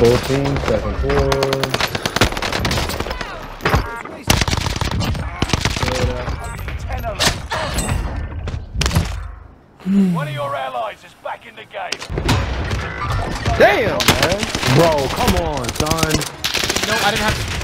Full team, second floor. One of your allies is back in the game. Damn, man. Bro, come on, son. No, I didn't have